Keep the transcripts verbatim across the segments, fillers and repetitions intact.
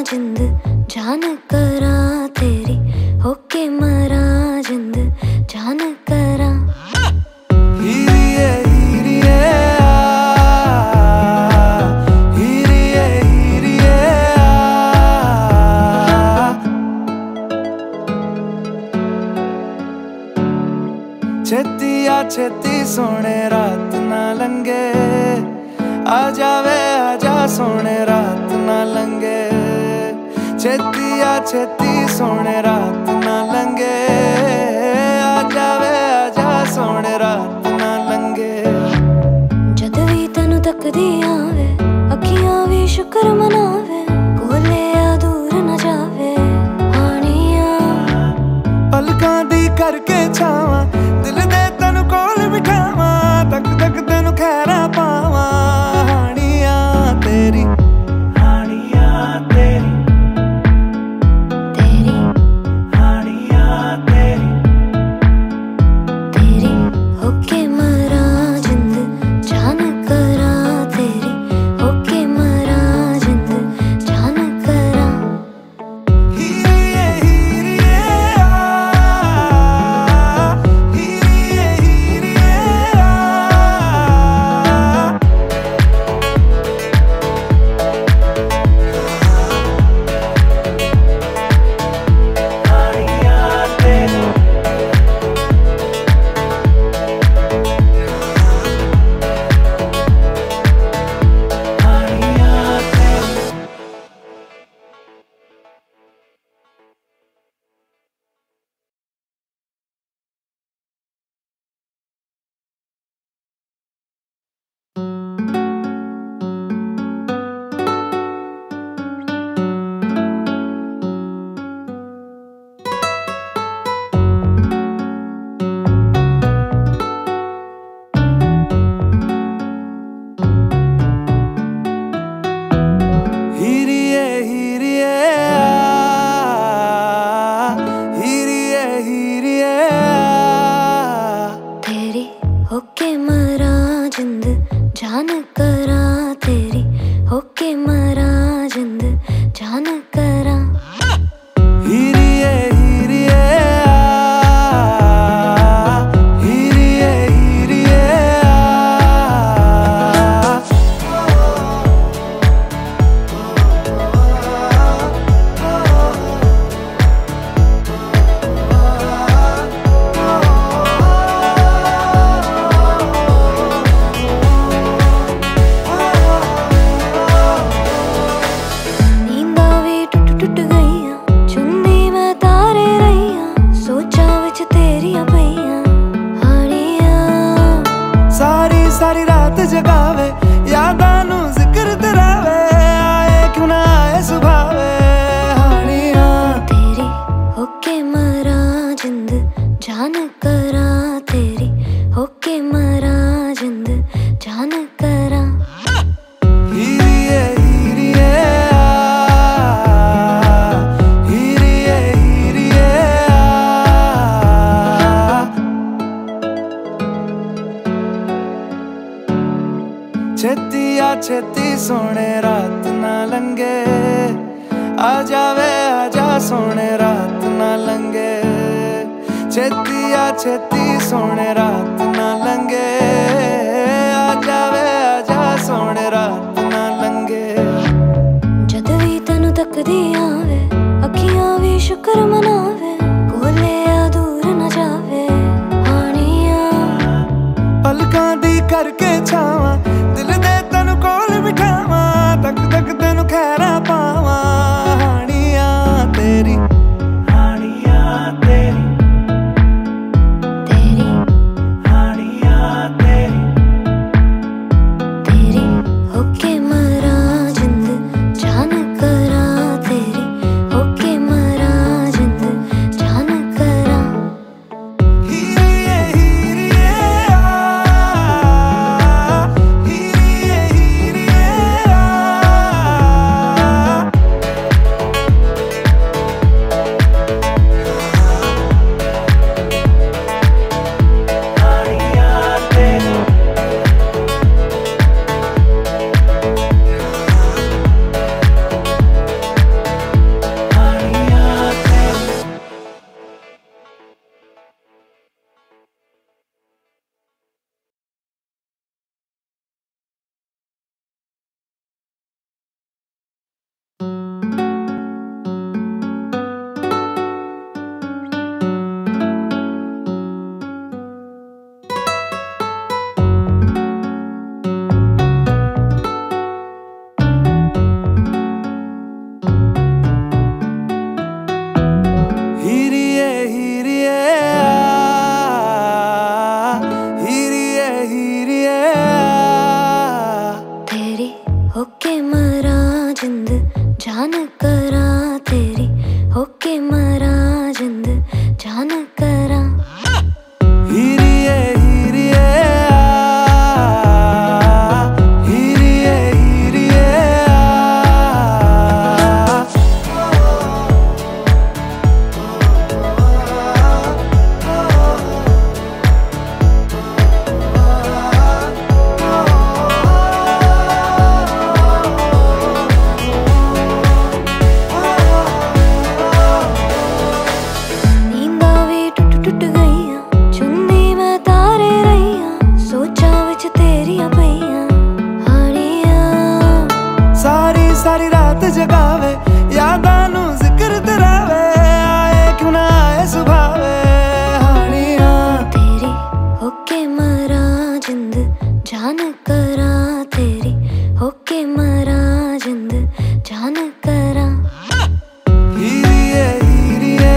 जिंद जान करा तेरी होके मरा जिंद जान करा। हीरिए हीरिए हीरिए हीरिए छेती आ छेती सोने रात ना लंगे, आ जावे आजा सोने रात ना लंगे। छेती आ छेती सोने रात ना लंगे, आ जावे आजा सोने रात ना लंगे। जद भी तैनू तकदी आवे अखियां भी शुक्र मनावे, कोले आ दूर न जावे हानिया। पलकां दी करके छावां दिल दे तैनू कोल बिठावां, तक तक तैनू खैरा पावां हानिया तेरी हानिया तेरी तेरी हानिया तेरी तेरी होके मरा जिंद जान करा तेरी होके मरा जिंद जान करा। हीरिए हीरिए हीरिए हीरिए होके मरा जिंद जान करा तेरी होके मरा जिंद जान करा। हीरिए हीरिए हीरिए हीरिए सारी रात जगावे यादां नू जिक्र तेरावे, आए क्यों ना आए सुभावे हानिया तेरी होके मरा जिंद जान करा तेरी होके मरा जिंद जान करा। हीरिए हीरिए हीरिए हीरिए छेती आ छेती सोने रात ना लंगे, आ जावे आजा सोने रात ना लंगे। छेती आ छेती सोने रात ना लंगे, आ जावे आजा सोने रात ना लंगे। जद भी तैनू तकदी आवे अखियां भी शुक्र मनावे, कोले आ दूर न जावे हानिया। पलकां दी करके छावां दिल दे तैनू कोल बिठावां, तक तक तैनू खैरा पावां हानिया तेरी हानिया तेरी तेरी हानिया तेरी। जान करा तेरी होके मरा जिंद जान करा हीरिए हीरिए हीरिए हीरिए टुट गईया चुन्नी मैं तारे रहिया सोचा विच तेरिया पईया हानिया सारी सारी रात जगावे यादां नू जिक्र तरावे आए क्यों ना आए सुभावे हानिया तेरी होके मरा जिंद जान करा तेरी होके मरा जिंद जान करा हीरिए हीरिए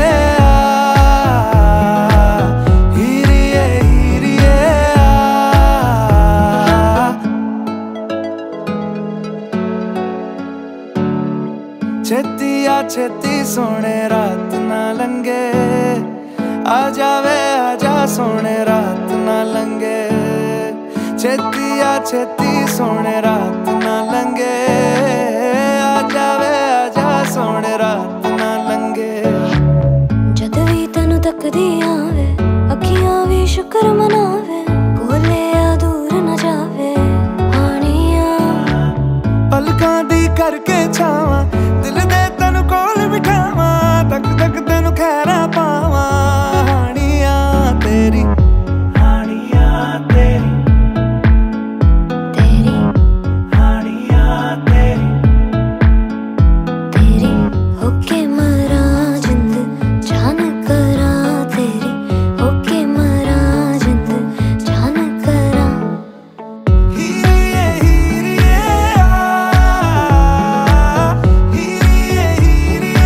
छेती आ छेती सोने रात ना लंगे आ जावे आजा सोने रात ना लंगे छेती आ छेती सोने रात ना लंगे आ जावे आजा सोने रात ना लंगे जद भी तैनू तकदी आवे अखियां भी शुक्र मनावे कोले आ दूर न जावे हानिया पलकां दी करके छावां दिल दे तैनू कोल बिठावां तक तक तैनू खैरा पावां हानिया तेरी हानिया तेरी तेरी हानिया तेरी तेरी होके मरा जिंद जान करा तेरी होके मरा जिंद जान करा हीरिए हीरिए हीरिए हीरिए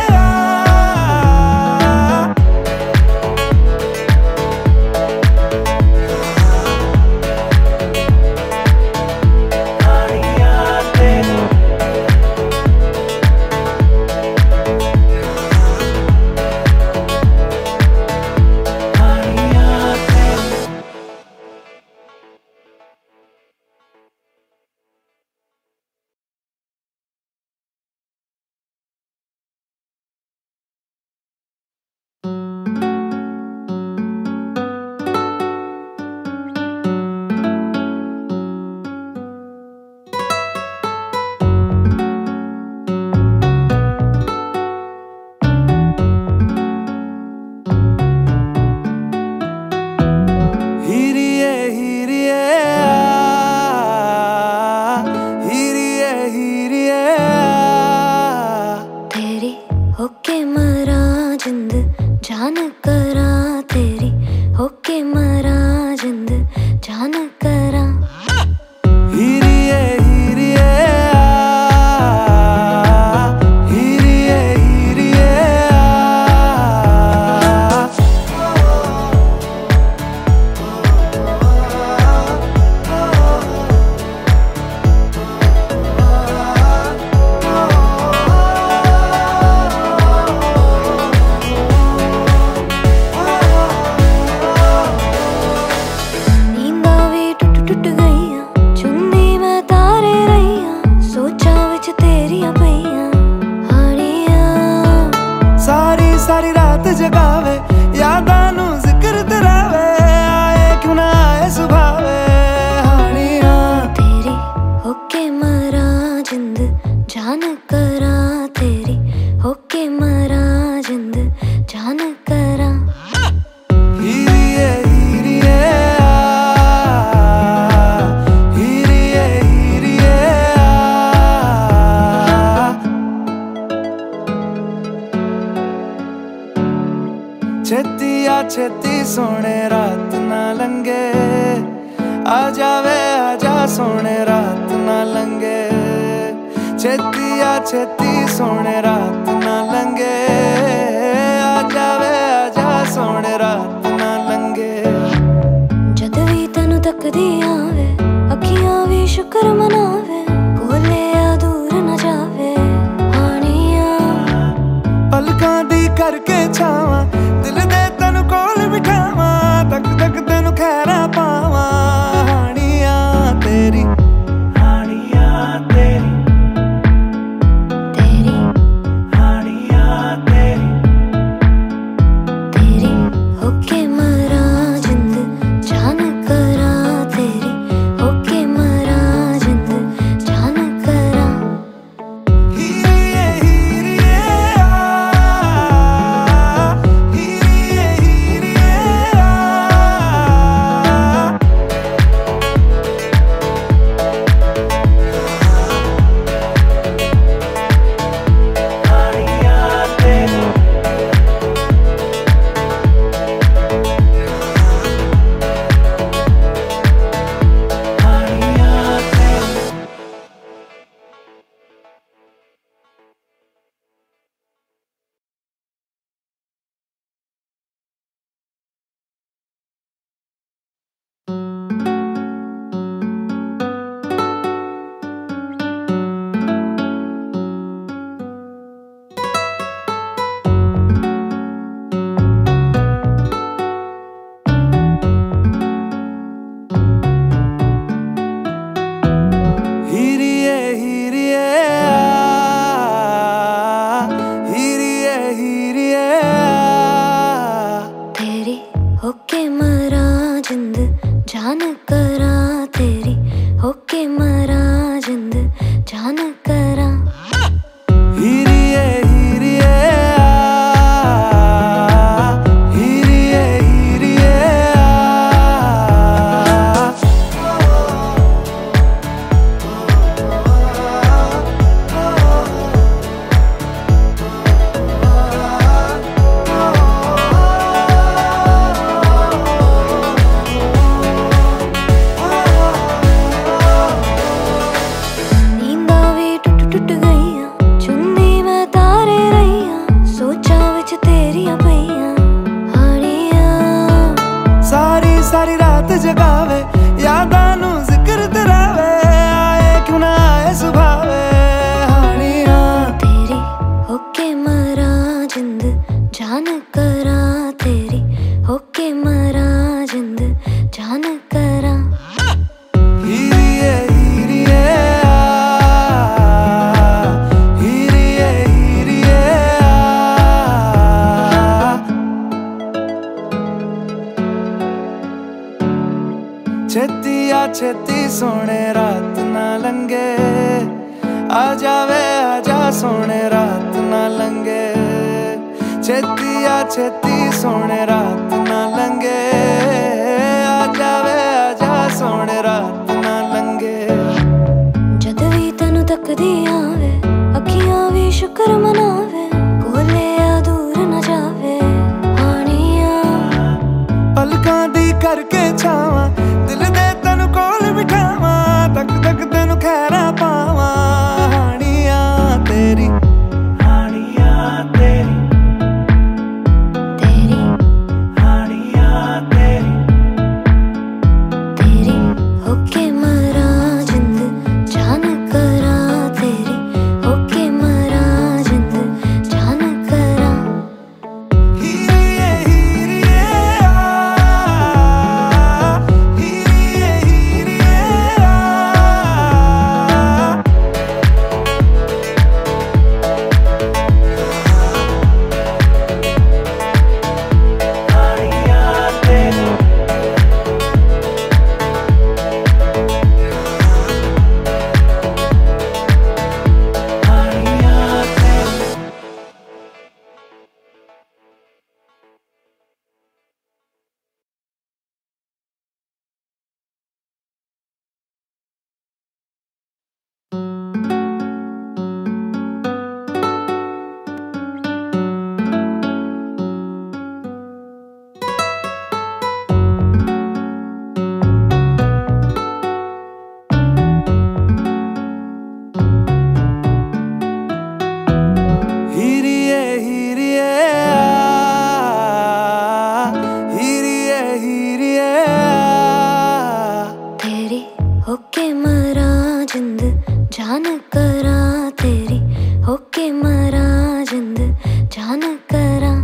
होके मरा जिंद जान करा तेरी होके मरा जिंद जान करा हीरिए हीरिए हीरिए हीरिए टुट गईया चुन्नी मैं तारे रहिया सोचा विच तेरिया पईया हानिया सारी सारी रात जगावे यादां नू जिक्र तरावे आए क्यों ना आए सुभावे हानिया तेरी होके मरा जिंद जान करा तेरी होके मरा जिंद जान करा हीरिए हीरिए हीरिए हीरिए छेती आ छेती सोने रात ना लंगे आ जावे आजा सोने रात ना लंगे छेती आ छेती सोने रात ना लंगे आ जावे आजा सोने रात ना लंगे जद भी तैनू तकदी आवे अखियां भी शुक्र मनावे कोले आ दूर न जावे। करके छावा, दिल दे तैनू कोल बिठावा, तक तक तैनू खैरा पावा। हानिया तेरी हानिया तेरी तेरी हानिया तेरी तेरी होके मरा जिंद जान करा, तेरी होके मरा जिंद जान करा। हीरिए हीरिए आ, हीरिए हीरिए आ। हानिया तेरी हानिया तेरी हीरिए हीरिए आ, हीरिए हीरिए आ। तेरी होके मरा जिंद जान करा, तेरी होके मरा जिंद जान करा। हीरिए हीरिए आ, हीरिए हीरिए आ। नींदा भी टुट टुट गईयां, चुंदी मैं तारे रहीयां, सोचा विच तेरियां पईयां। हानिया सारी सारी रात जगावे, यादां नू जिक्र तरावे, आए क्यों ना आए सुभावे। हानिया तेरी होके मरा जिंद जान करा, तेरी होके मरा जिंद जान करा। हीरिए हीरिए आ, हीरिए हीरिए आ। छेती आ छेती सोने रात ना लंगे, आ जावे आजा सोने रात ना लंगे। छेती आ छेती सोने रात ना लंगे, आ जावे आजा सोने रात ना लंगे। जद भी तैनू तकदी आवे, अखियां भी शुक्र मनावे, कोले आ दूर न जावे। हानिया पलकां दी करके छावा, दिल दे तैनू कोल बिठावा, तक तक तैनू खैरा पावा। हानिया तेरी हानिया तेरी तेरी हानिया तेरी तेरी होके मरा जिंद जान करा, तेरी होके मरा जिंद जान करा। हीरिए हीरिए आ, हीरिए हीरिए आ। हानिया तेरी हानिया तेरी हीरिए हीरिए आ, हीरिए हीरिए आ। तेरी होके मरा जिंद जान करा, तेरी होके मरा जिंद जान करा।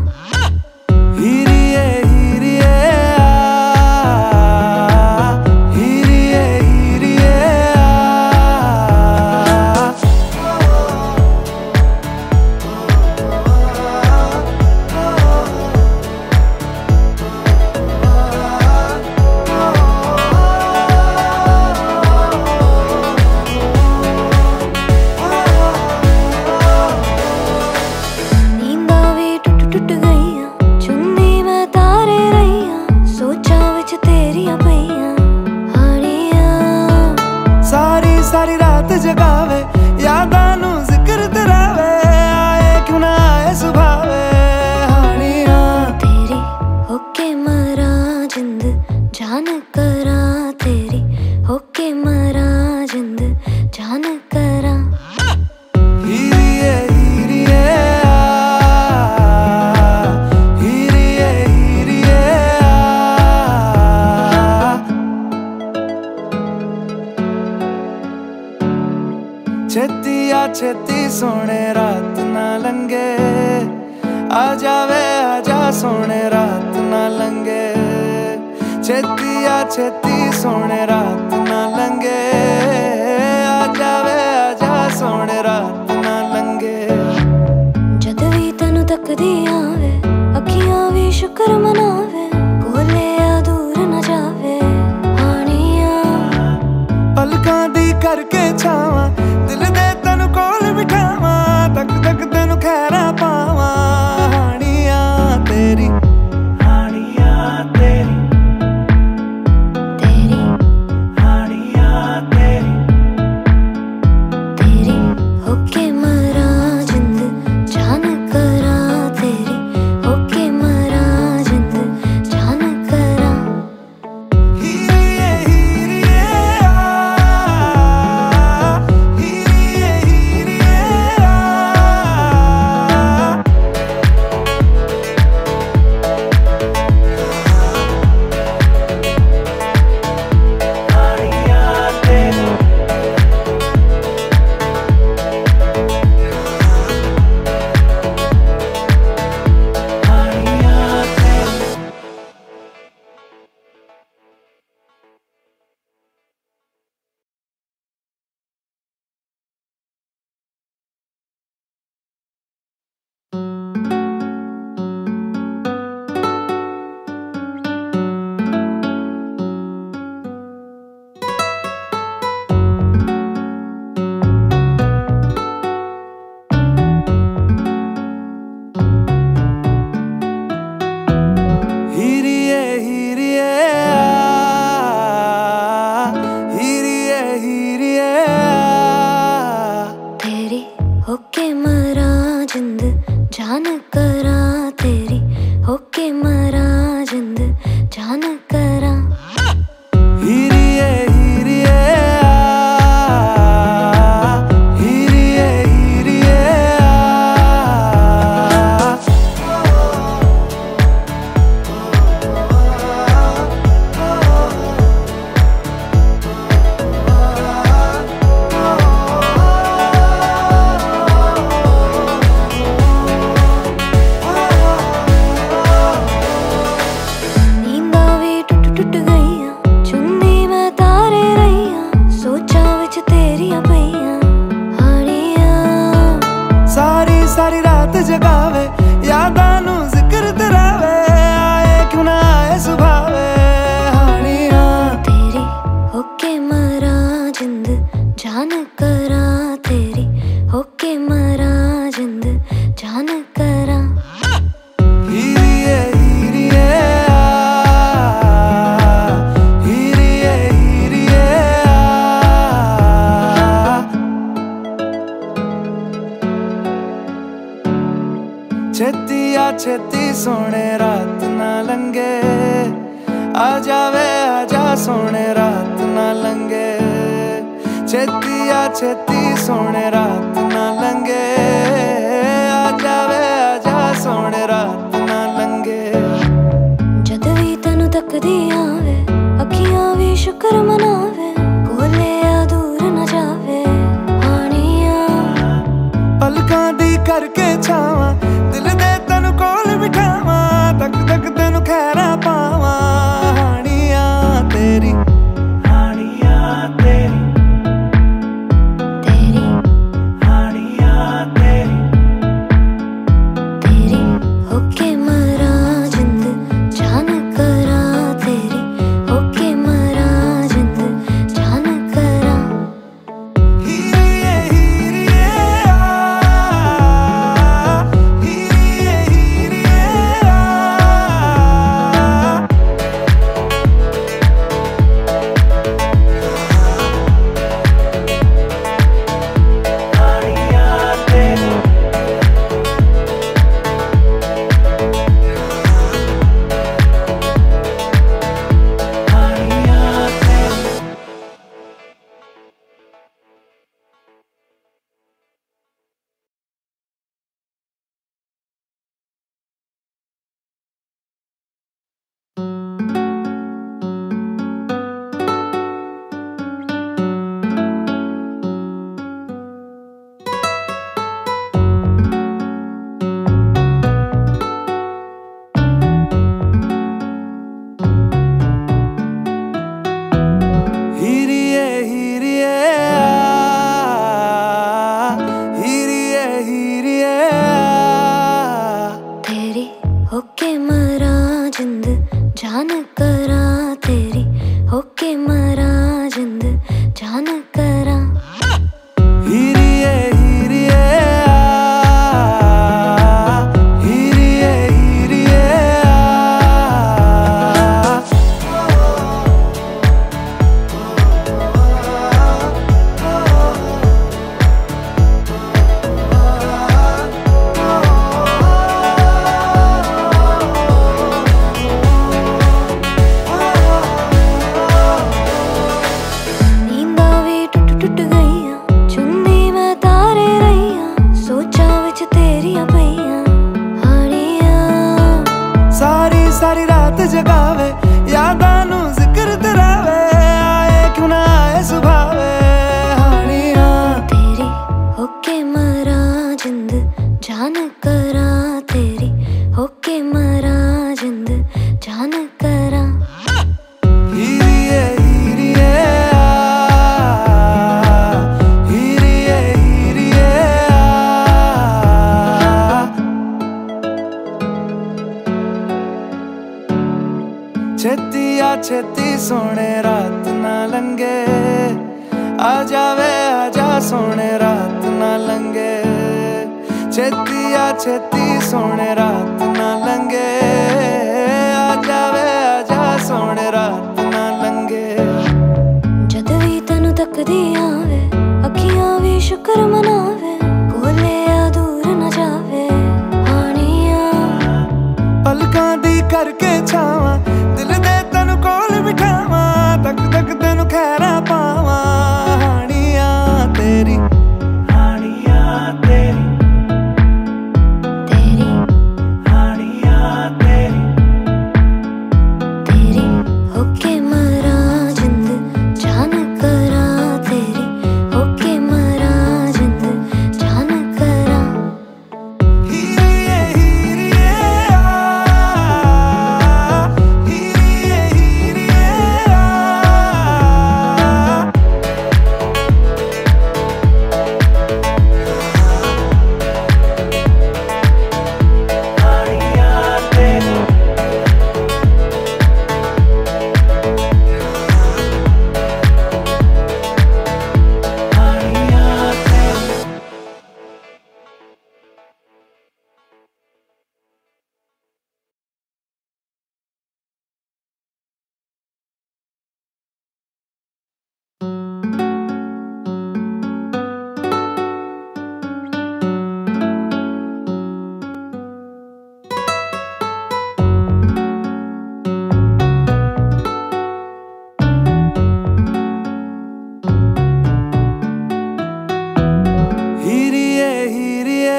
सोने रात ना लंगे, आ जावे आजा सोने रात ना लंगे, छेती आ छेती सोने रात ना लंगे, आ जावे आजा सोने रात ना लंगे। जद भी तैनू तकदी आवे अखियां भी शुक्र मनावे, कोले आ दूर न जावे हानिया। पलकां दी करके छावां दिल दे तैनू कोल बिठावां, तक तक तैनू खैरा पावां हानिया तेरी, हानिया तेरी, तेरी हानिया तेरी, तेरी होके मरा जिंद जान करा, तेरी होके मरा जिंद जान करा। हीरिए हीरिए आ, हीरिए हीरिए आ, हानिया तेरी, हानिया तेरी। हीरिए हीरिए आ, हीरिए हीरिए आ। तेरी होके मरा जिंद जान करा, तेरी होके मरा जिंद जान करा। हीरिए हीरिए आ, हीरिए हीरिए नींदा भी टुट टुट गईयां, चुन्नी मैं तारे रहीयां, सोचा विच तेरियां पईयां हानिया। सारी सारी रात जगावे यादां नू जिक्र तरावे, आए क्यों ना आए सुभावे हानिया। तेरी होके मरा जिंद जान करा, तेरी होके मरा जिंद जान करा। हीरिए हीरिए आ, हीरिए हीरिए आ। छेती आ छेती सोने रात ना लंगे, आ जावे आजा सोने रात ना लंगे, छेती आ छेती सोने रात ना लंगे, आ जावे आजा सोने रात ना लंगे। जद भी तैनू तकदी आवे अखियां भी शुक्र मनावे, कोले आ दूर न जावे हानिया। पलकां दी करके छावां दिल दे तैनू कोल बिठावां, तक तक तैनू खैरा पावां हानिया तेरी, हानिया तेरी, तेरी हानिया तेरी, तेरी होके मरा जिंद जान करा, तेरी होके मरा जिंद जान करा। हीरिए हीरिए आ, जान करा तेरी होके मरा जिंद जान करा हीरिए हीरिए हीरिए हीरिए टुट गईया चुंदी मैं तारे रहिया सोचा विच तेरिया पईया हानिया सारी सारी रात जगावे यादां नू जिक्र तरावे आए क्यों ना आए सुभावे हानिया तेरी होके मरा जिंद जान करा तेरी होके मरा जिंद जान करा हीरिए हीरिए छेती आ छेती सोने रात ना लंगे आ जावे आजा सोने रात ना लंगे छेती आ छेती सोने रात ना लंगे आ जावे आजा सोने रात ना लंगे जद भी तैनू तकदी आवे अखियां भी शुक्र मनावे कोले आ दूर न जावे हानिया पलकां दी करके छावां दिल दे तैनू कोल बिठावां तक तक तैनू खैरा पावां हानिया तेरी हानिया तेरी तेरी हानिया तेरी तेरी होके मरा जिंद जान करा तेरी होके मरा जिंद जान करा हीरिए हीरिए हीरिए हीरिए हानिया तेरी हानिया तेरी हीरिए हीरिए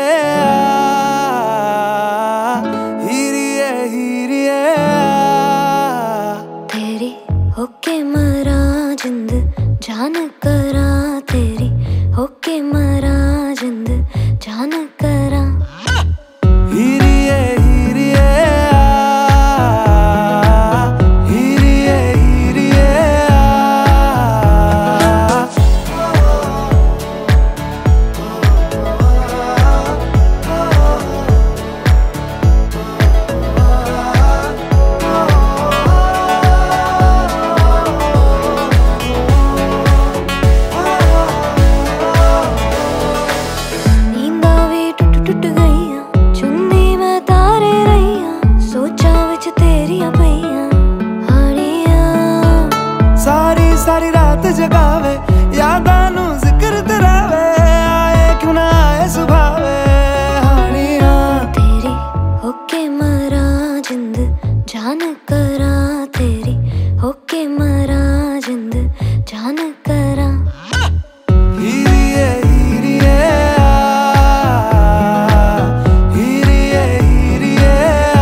हीरिए हीरिए तेरी होके मरा जिंद जान करा तेरी होके मरा जिंद जान करा हीरिए हीरिए हीरिए हीरिए नींदा भी टुट टुट गईया चुंदी मैं तारे रहिया सोचा विच तेरिया पईया हानिया सारी सारी रात जगावे यादां नू जिक्र तरावे आए क्यों ना आए सुभावे हानिया तेरी होके मरा जिंद जान करा तेरी होके मरा जिंद जान करा हीरिए हीरिए हीरिए हीरिए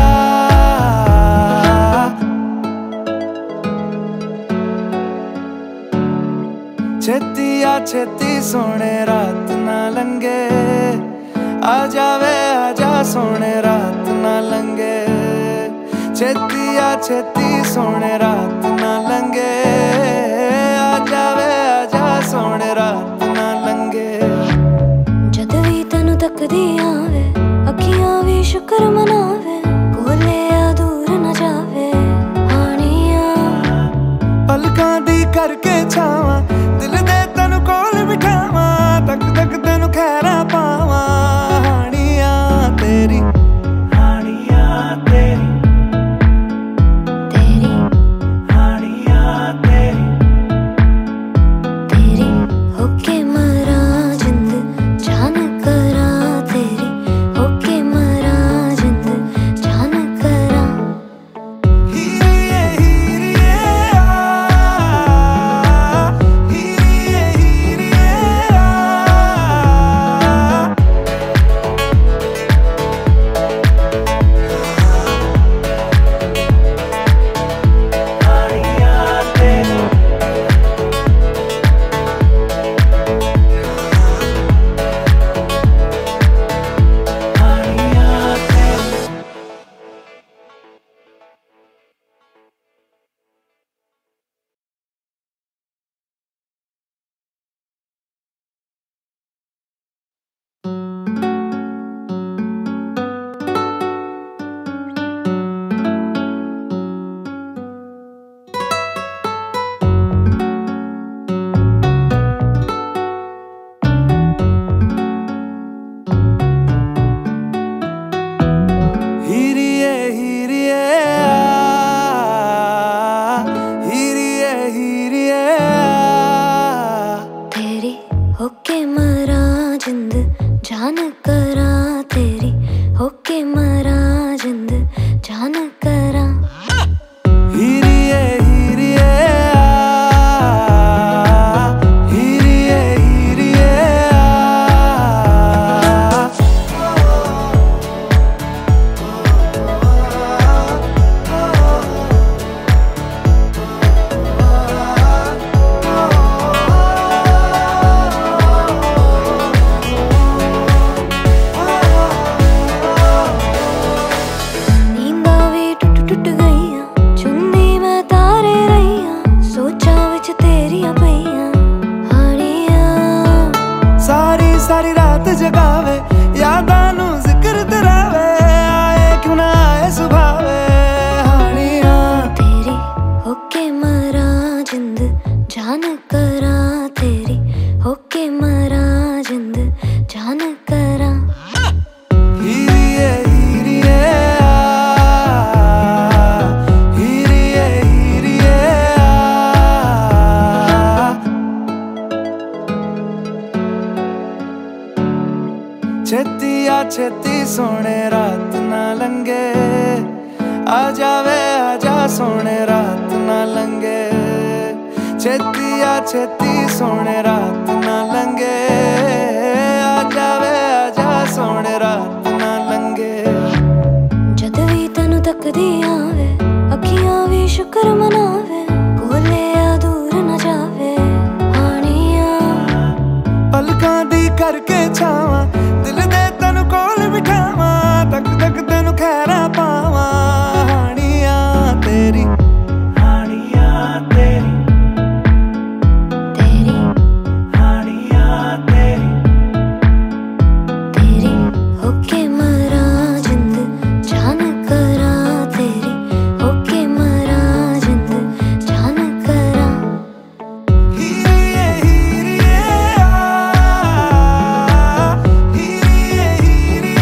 छेती आ छेती सोने रात ना लंगे आ जावे आजा सोने रात ना लंगे छेती आ छेती सोने रात ना लंगे आ जावे आजा सोने रात ना लंगे जद भी तैनू तकदी आवे अखियां भी शुक्र मनावे कोले आ दूर न जावे हाँ होके मरा जिंद जान करा। हीरिए हीरिए हीरिए हीरिए सारी रात जगावे यादां नू जिक्र तरावे आए क्यों ना आए सुभावे हानिया। तेरी होके मरा जिंद जान करा, तेरी होके मरा जिंद जान करा। हीरिए हीरिए हीरिए हीरिए छेती आ छेती सोने रात ना लंगे, आ जावे आजा सोने रात ना लंगे। छेती आ छेती सोने रात ना लंगे, आ जावे आजा सोने रात ना लंगे। जद भी तैनू तकदी आवे अखियां भी शुक्र मनावे, कोले आ दूर न जावे हानिया। पलकां दी करके छावां दिल दे तैनू कोल बिठावां, तक तक तैनू खैरा पावां हानिया तेरी हानिया तेरी तेरी हानिया तेरी तेरी होके मरा जिंद जान करा, तेरी होके मरा जिंद जान करा। हीरिए हीरिए हीरिए हीरिए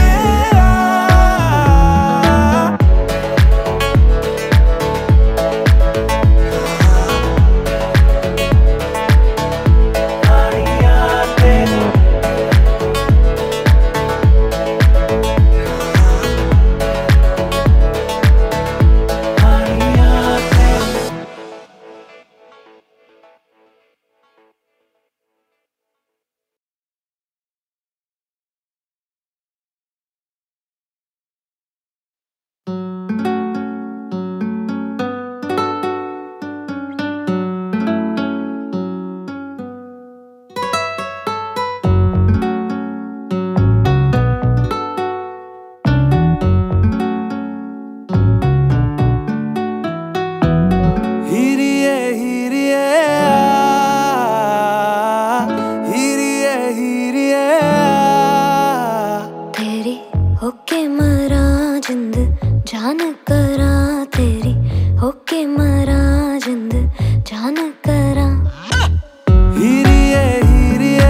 होके मरा जिंद जान करा, तेरी होके मरा जिंद जान करा। हीरिए हीरिए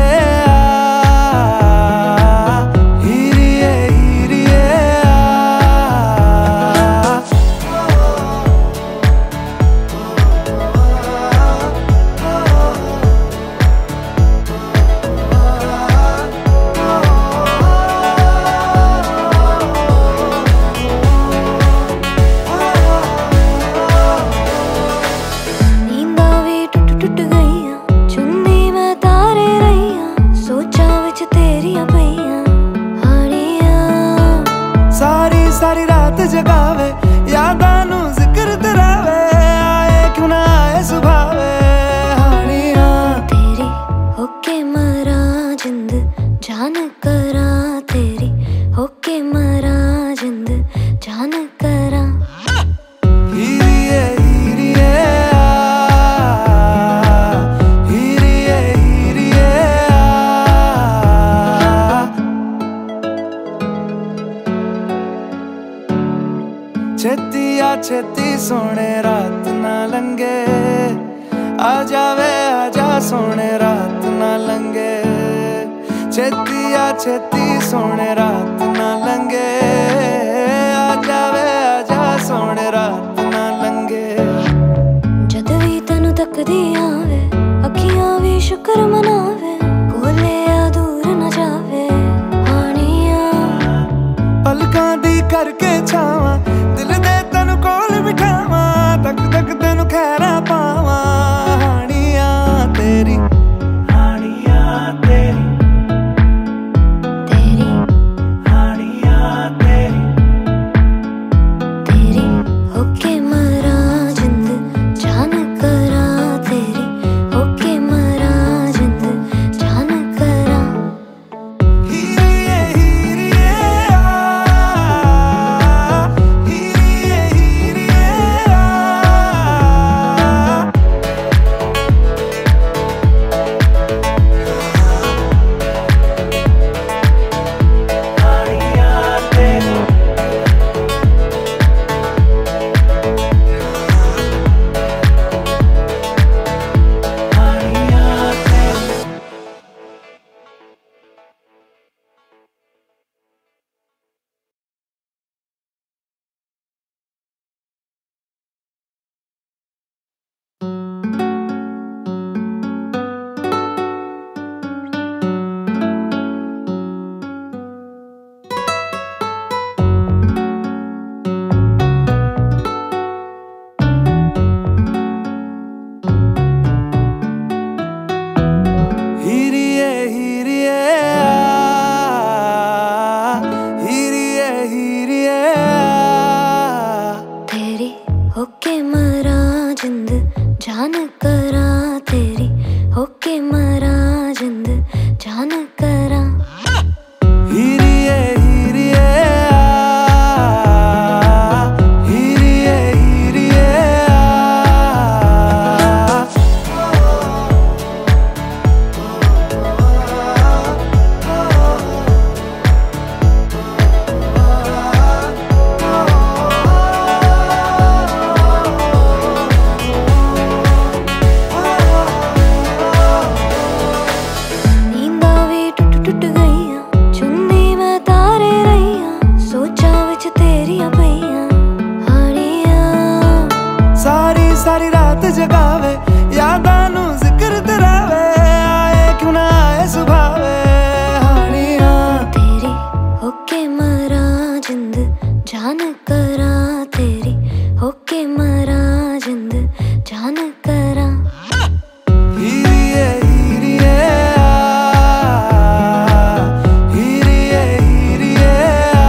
हीरिए हीरिए सारी रात जगावे यादां नू जिक्र तरावे आए क्यों ना आए सुभावे हानिया। तेरी होके मरा जिंद जान करा, तेरी होके मरा जिंद जान करा। हीरिए हीरिए हीरिए हीरिए छेती आ छेती सोने रात ना लंगे, आ जावे आजा सोने रात ना लंगे। छेती आ छेती सोने रात ना लंगे, आ जावे आजा सोने रात ना लंगे। जद भी तैनू तकदी आवे अखियां भी शुक्र मनावे, कोले आ दूर न जावे हानिया। पल पलकां दी करके छावां, दिल दे तैनू कोल बिठावां, तक तक तैनू खैरा पावां। हानिया तेरी हानिया तेरी तेरी हानिया तेरी तेरी होके मरा जिंद जान करा तेरी, होके मरा जिंद जान करा। हीरिए हीरिए आ, हीरिए हीरिए आ। हानिया तेरी हानिया तेरी। हीरिए हीरिए आ, हीरिए हीरिए आ। तेरी होके मरा जिंद जान करा तेरी, होके मरा जिंद जान करा। हीरिए हीरिए आ, हीरिए हीरिए आ। नींदा भी टुट टुट गईयां, चुन्नी मैं तारे रहीयां, सोचा विच तेरियां पईयां। हानिया सारी सारी रात जगावे, यादां नू जिक्र तरावे, आए क्यों ना आए सुभावे। हानिया तेरी होके मरा जिंद जान करा तेरी, होके मरा जिंद जान करा। हीरिए हीरिए आ, हीरिए हीरिए आ।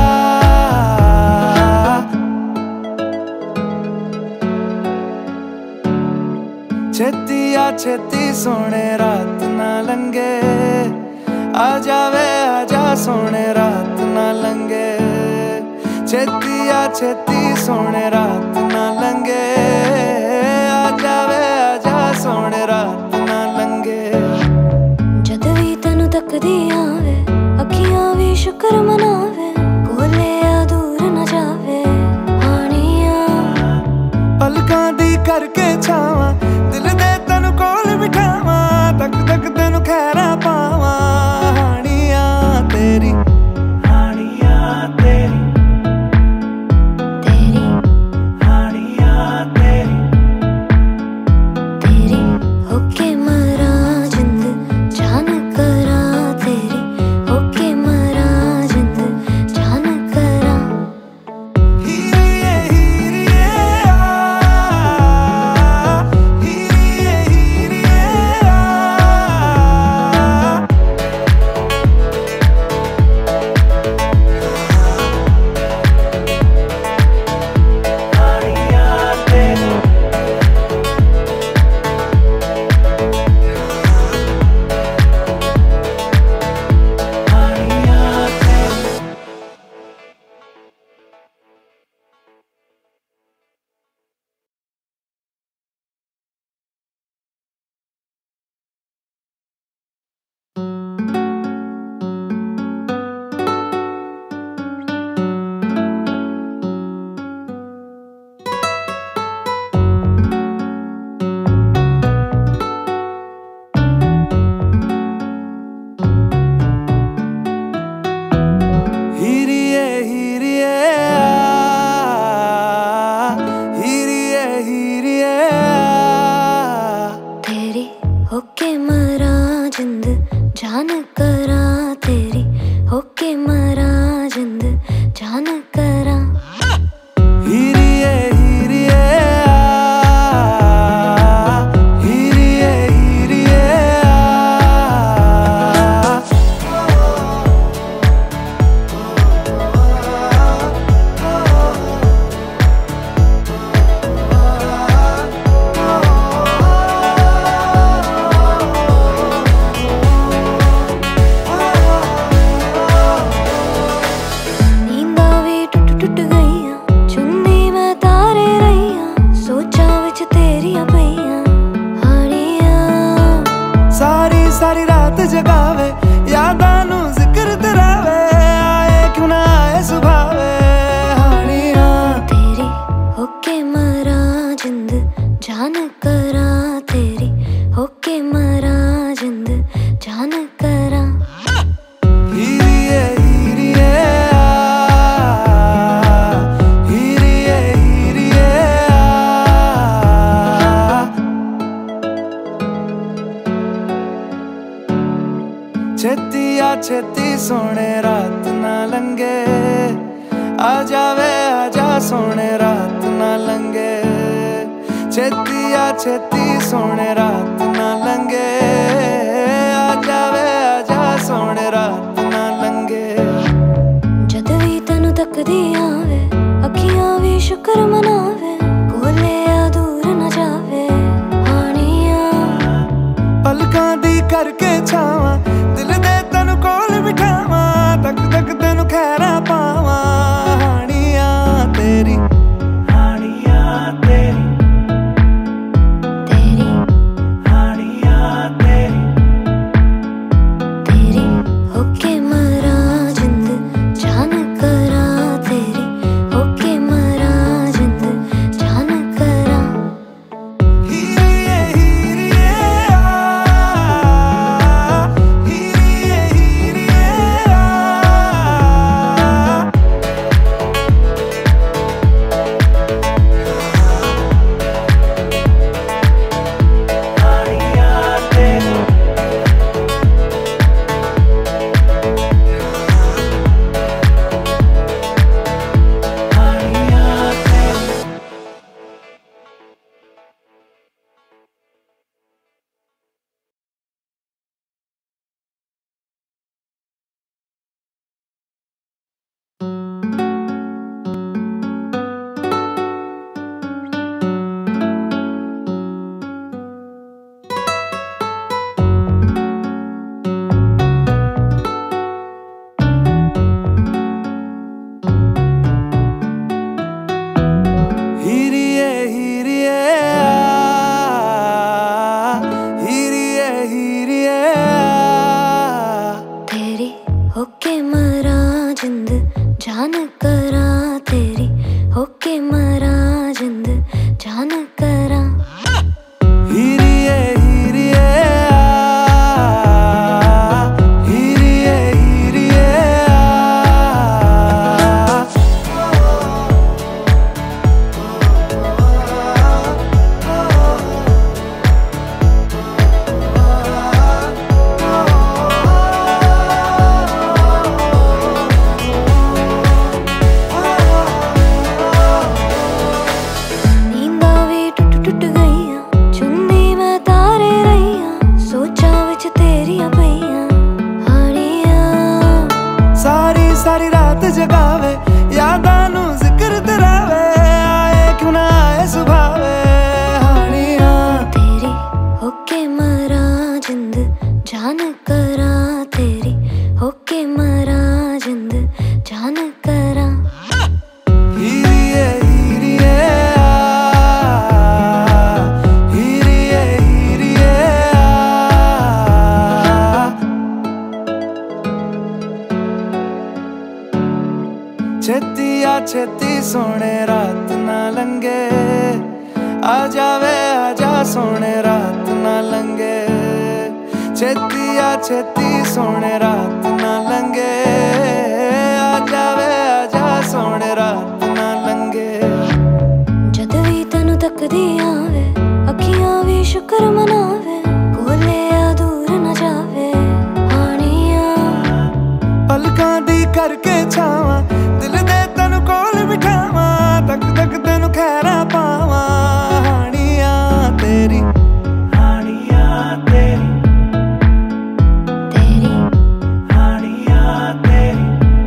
छेती आ छेती सोने रात ना लंगे, आ जावे आजा सोने रात ना लंगे। छेती आ छेती सोने रात ना लंगे, आ जावे आजा सोने रात ना लंगे। जद भी तैनू तकदी आवे, अखियां भी शुक्र मनावे, कोले आ दूर न जावे। हानिया पलकां दी करके छावां, दिल दे तैनू कोल बिठावां, तक तक तैनू खैरा पावां। हानिया तेरी हानिया तेरी तेरी हानिया तेरी। छेती सोने रात ना लंगे, आ जावे आजा सोने रात ना लंगे। छेती आ छेती सोने रात ना लंगे, आ जावे आजा सोने रात ना लंगे। जद भी तैनू तकदी आवे, अखियां भी शुक्र मनावे, कोले आ दूर न जावे हानिया। पलकां दी करके छावां, दिल दे तैनू कोल बिठावां, तक तक तैनू खैरा पावां हानिया तेरी, हानिया तेरी, तेरी हानिया तेरी, तेरी होके मरा जिंद जान करा, तेरी होके मरा जिंद जान करा। हीरिए हीरिए आ, हीरिए हीरिए आ, हानिया तेरी, हानिया तेरी। हीरिए हीरिए आ, हीरिए हीरिए आ, तेरी होके मरा जिंद जान करा, तेरी होके मरा जिंद जान करा। हीरिए हीरिए आ, हीरिए हीरिए नींदा भी टुट टुट गईयां, चुन्नी मैं तारे रहीयां, सोचा विच तेरियां पईयां हानिया। सारी सारी रात जगावे, यादां नू जिक्र तरावे, आए क्यों ना आए सुभावे हानिया। तेरी होके मरा जिंद जान करा, तेरी होके मरा जिंद जान करा। हीरिए हीरिए आ, हीरिए हीरिए आ, छेती आ छेती सोने रात ना लंगे, आ जावे आजा सोने रात ना लंगे। छेती आ छेती सोने रात ना लंगे, आ जावे आजा सोने रात ना लंगे। जद भी तैनू तकदी आवे, अखियां भी शुक्र मनावे, कोले आ दूर न जावे हानिया। पलकां दी करके छावां, दिल दे तैनू कोल बिठावां, तक तक तैनू खैरा पावां हानिया तेरी, हानिया तेरी, तेरी हानिया तेरी,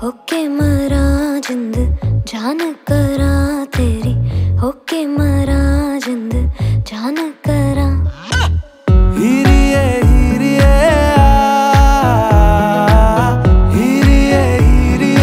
होके मरा जिंद जान करा तेरी, होके मरा जिंद जान करा। हीरिए हीरिए हीरिए हीरिए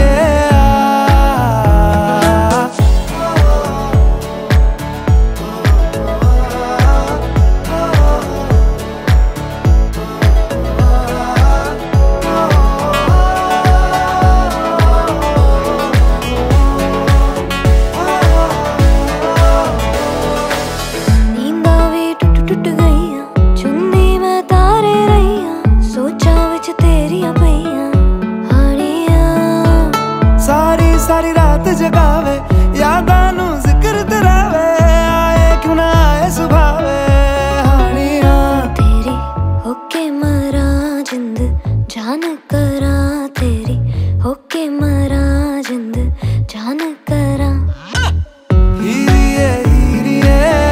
टुट गईया चुन्नी मैं तारे रहीया, सोचा विच तेरिया पईया हानिया। सारी सारी रात जगावे यादां नू जिक्र तेरावे, आए क्यों ना आए सुभावे हानिया। तेरी होके मरा जिंद जान करा तेरी, होके मरा जिंद जान करा। हीरिए हीरिए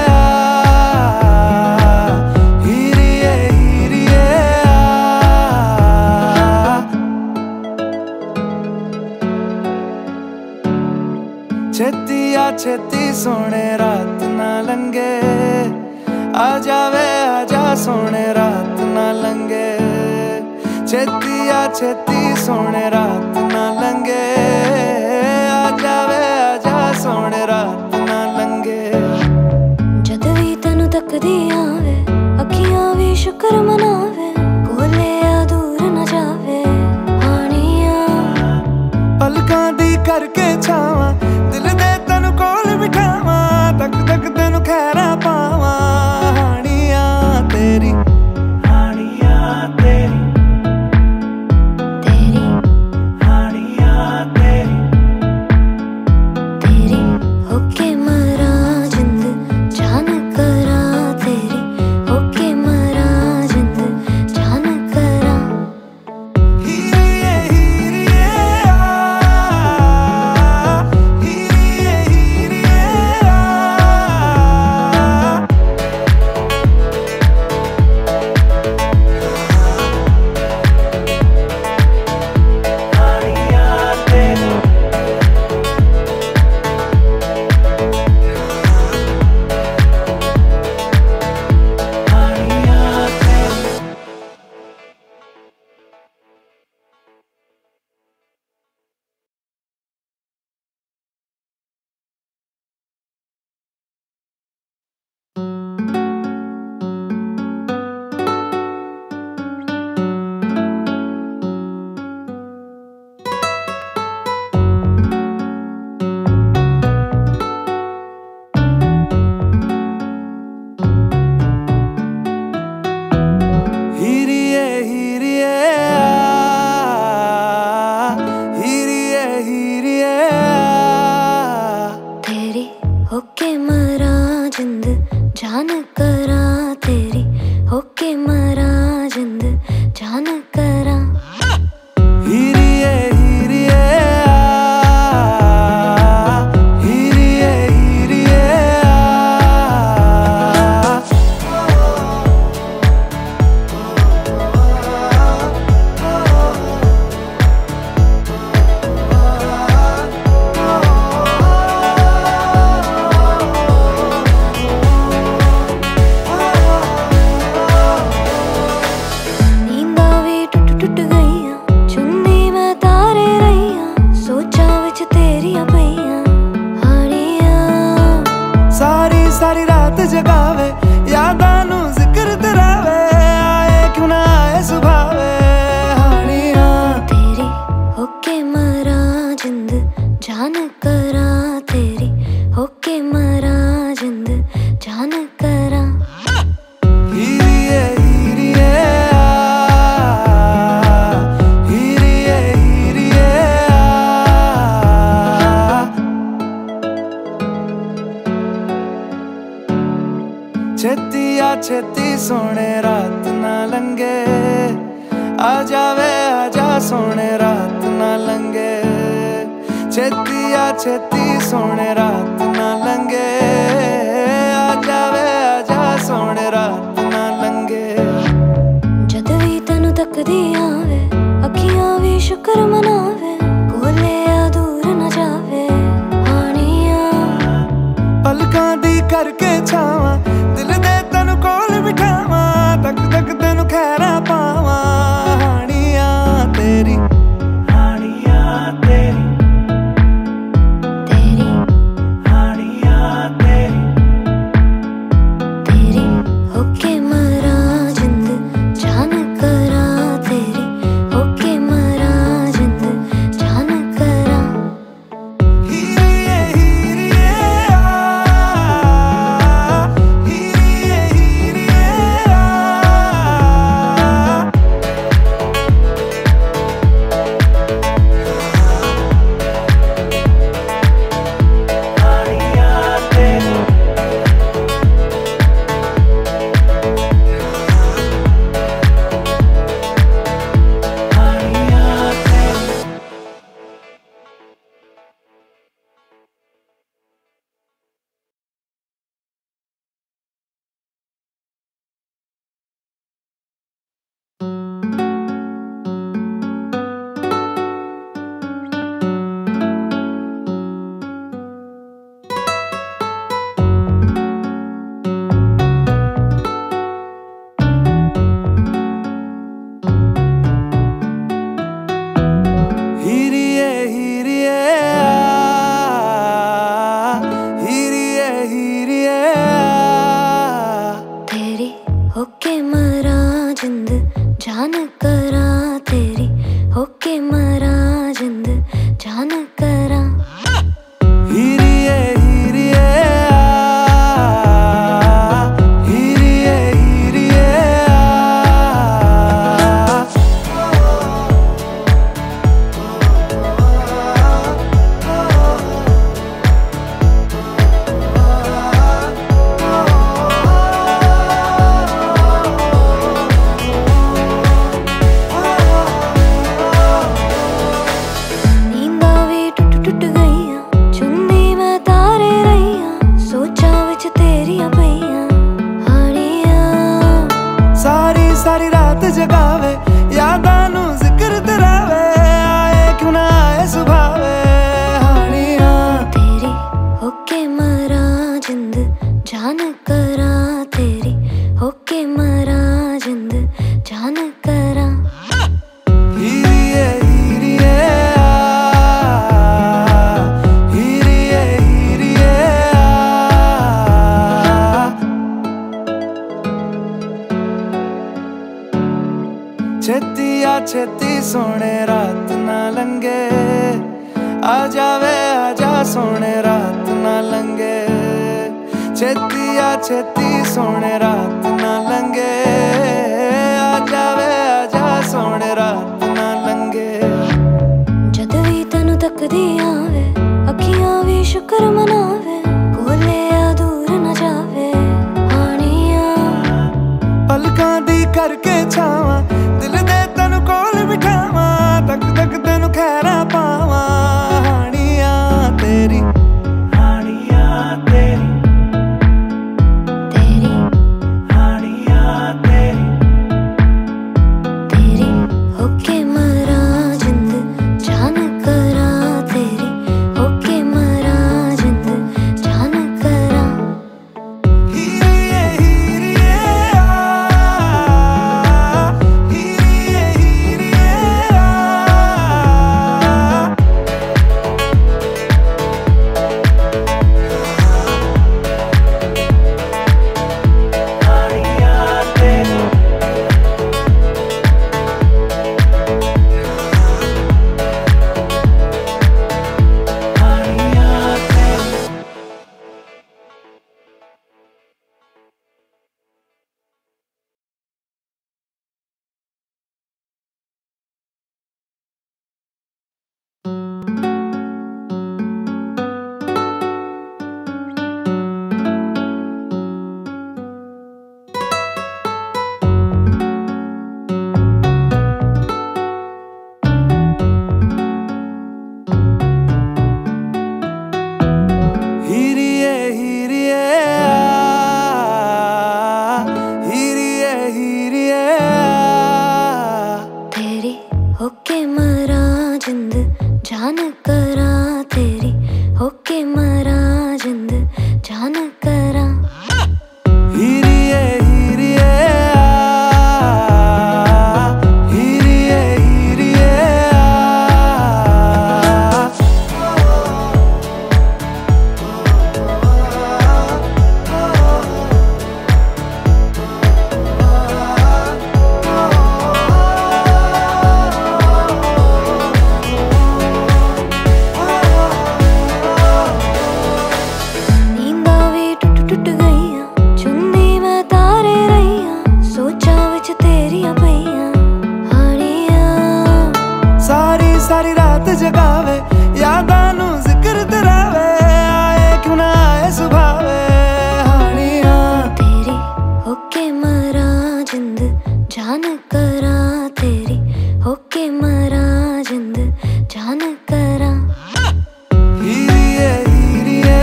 छेती आ छेती सोने रात ना लंगे, आ जावे आजा सोने रात ना लंगे। छेती आ छेती सोने रात ना लंगे, आ जावे आजा सोने रात ना लंगे। जद भी तैनू तकदी आवे अखियां भी शुक्र मनावे, कोले आ दूर न जावे हानिया। पलकां दी करके छावां दिल दे तैनू कोल बिठावां, तक तक तैनू खैरा पावां हानिया तेरी हानिया तेरी तेरी हानिया तेरी। तेरी होके मरा जिंद जान करा तेरी, होके मरा जिंद जान करा। हीरिए हीरिए हीरिए हीरिए हानिया तेरी हानिया तेरी। हीरिए हीरिए हीरिए हीरिए तेरी होके मरा जिंद जान करा तेरी, होके मरा जिंद जान करा। हीरिए हीरिए हीरिए हीरिए नींदा भी टुट टुट गईया चुन्नी मैं तारे रहीया, सोचा विच तेरिया पईया हानिया। सारी सारी रात जगावे यादां नू जिक्र तेरावे, आए क्यों ना आए सुभावे हानिया। तेरी होके मरा जिंद जान करा तेरी, होके मरा जिंद जान करा। हीरिए हीरिए हीरिए हीरिए छेती आ छेती सोने रात ना लंगे, आ जावे आजा सोने रात ना लंगे। छेती आ छेती सोने रात ना लंगे, आ जावे आजा सोने रात ना लंगे। जद भी तैनू तकदी आवे अखियां भी शुक्र मनावे, कोले जान करा। हीरिए हीरिए हीरिए हीरिए टुट गईया चुन्नी मैं तारे रहिया सोचा विच तेरिया पईया हानिया। सारी सारी रात जगावे यादां नू जिक्र तरावे आए क्यों ना आए सुभावे हानिया। तेरी होके मरा जिंद जान करा तेरी होके मरा जिंद जान करा। हीरिए हीरिए छेती आ छेती सोने रात ना लंगे आ जावे आजा सोने रात ना लंगे। छेती आ छेती सोने रात ना लंगे आ जावे आजा सोने रात ना लंगे। जद भी तैनू तकदी आवे अखियां भी शुक्र मनावे कोले आ दूर न जावे हानिया। पलकां दी करके छावां दिल दे तैनू कोल बिठावां तक तक तैनू खैरा पावां हानिया तेरी हानिया तेरी तेरी हानिया तेरी तेरी होके मरा जिंद जान करा तेरी होके मरा जिंद जान करा। हीरिए हीरिए हीरिए हीरिए होके मरा जिंद जान करा तेरी होके मरा जिंद जान करा। हीरिए हीरिए हीरिए हीरिए टुट गईया चुन्नी मैं तारे रहिया सोचा विच तेरिया पईया हानिया। सारी सारी रात जगावे यादां नू जिक्र तरावे आए क्यों ना आए सुभावे हानिया। तेरी होके मरा जिंद जान करा तेरी होके मरा जिंद जान करा। हीरिए हीरिए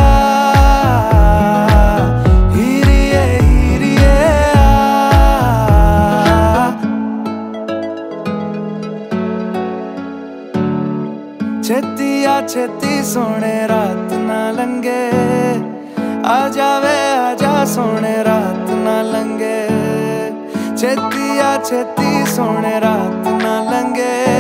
हीरिए हीरिए छेती आ छेती सोने रात ना लंगे आ जावे आजा सोने रात ना लंगे। छेती आ छेती सोने रात ना लंगे